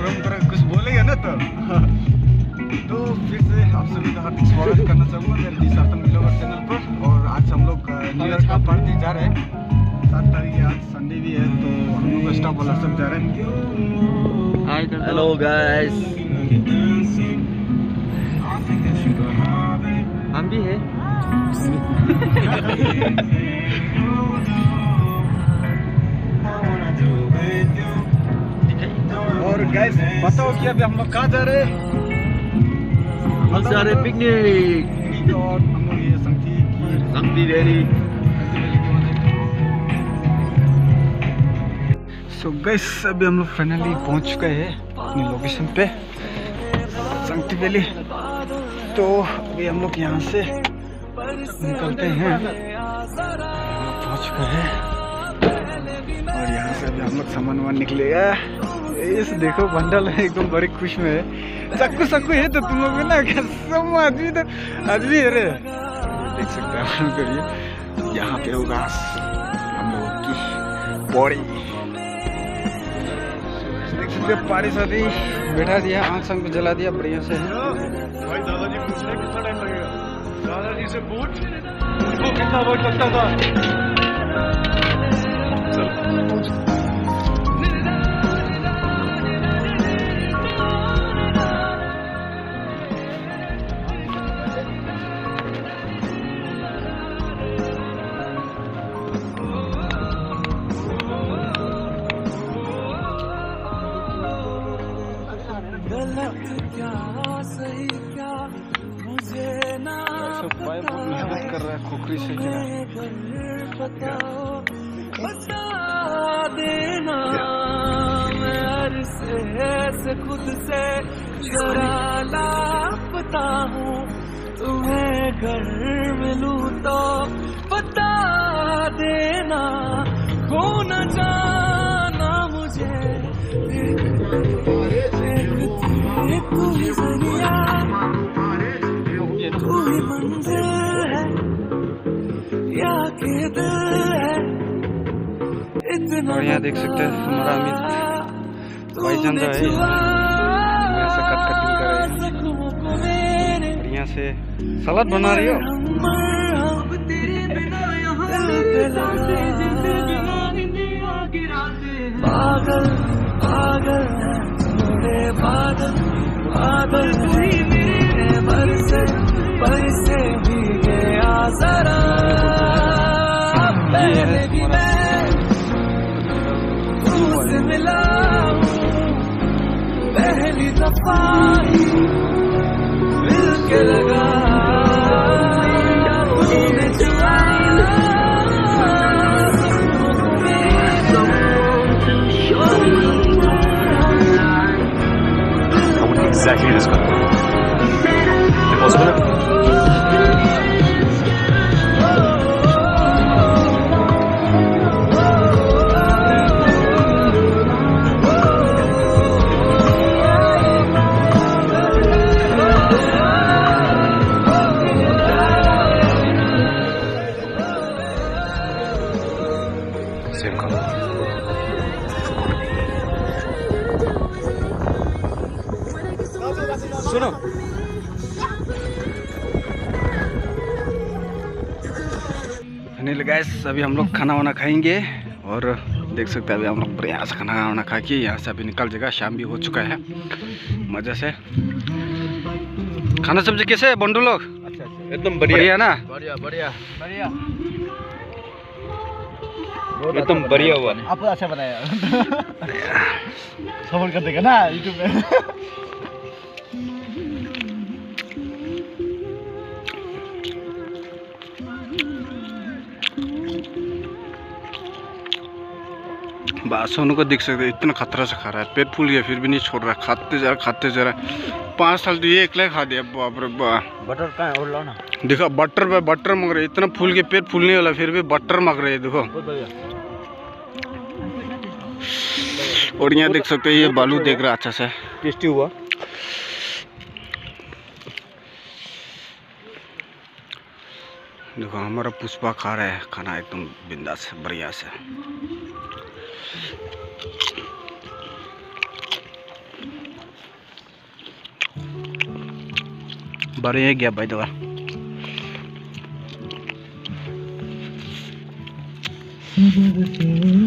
From कर कुछ बोलेगा ना तो फिर से आप सभी का हार्दिक स्वागत करना चाहूँगा मेरे जी सार्थक ब्लॉगर चैनल पर। और आज हम लोग न्यू ईयर का पार्टी जा रहे हैं। 7 तारीख है, आज संडे भी है, तो हम लोग स्टाफ वाला सब जा रहे हैं। हेलो गाइस, हम भी हैं। और गाइस बताओ कि अभी हम लोग कहाँ जा रहे हैं? हम जा रहे पिकनिक और हम लोग ये संगती डेरी। सो गाइस अभी हम लोग फाइनली पहुंच चुके हैं अपनी लोकेशन पे, संगती वैली। तो अभी हम लोग यहाँ से निकलते हैं, पहुंच चुके हैं और यहाँ से अभी हम लोग सामान वामान निकलेगा। इस देखो बंडल है, एकदम बड़ी खुश में है। चक्कू सक्कू है तो तुम लोग ना सब आदमी तो आदमी है रे, देख सकते हैं हम करिए। यहाँ पे होगा हम लोगों की बॉडी, देख सकते हैं। पारी शादी बैठा दिया, आँख संग को जला दिया बढ़िया से। भाई दादाजी पूछने कितना टाइम लगेगा? दादाजी से पूछ वो कितना वक्त लगता था। मेहनत कर रहा है खोखरी से से खुद से लापता हूँ, तुम्हें घर मिलूं तो बता देना, खो न जाना मुझे। तू ही मंजिल है या के दिल है इतना। और यहाँ देख सकते हैं हमारा अमित भाईजान जो है यहाँ से कटिंग कर रहे हैं, बढ़िया से सलाद बना रही हो। पागल पागल थोड़े बादल बादल ही मेरे बरसे भीगे जरा। पहले भी मैं तुझसे मिला हूँ, पहली दफा ही मिल के लगा। Exactly this one. Possible? Same color. सुनो गाइस, अभी हम लोग खाना वाना खाएंगे और देख सकते हैं अभी हम लोग बढ़िया से खाना वाना खा के यहाँ से अभी निकल जाएगा। शाम भी हो चुका है मज़े से। खाना सब्जी कैसे है बंडू लोग? अच्छा एकदम बढ़िया ना? बढ़िया बढ़िया बढ़िया, एकदम बढ़िया हुआ। आपको अच्छा बनाया। सपोर्ट कर देगा ना यूट्यूब में। सोनू को देख सकते इतना खतरा से खा रहा है, पेट फूल गया फिर भी नहीं छोड़ रहा, खाते जा रहा। 5 साल तो ये अकेला खा दिया। बाप रे बाप। बटर कहाँ है? और लाओ ना। देखो बटर पे बटर मांग रहे, इतना फूल के पेट फूलने वाला फिर भी बटर मांग रहे हैं। देखो और यहाँ देख सकते हैं ये बालू देख रहा अच्छा से। टेस्टी हुआ। देखो हमारा पुष्पा खा रहा है खाना एकदम बिंदास बढ़िया से। baru ya by the way.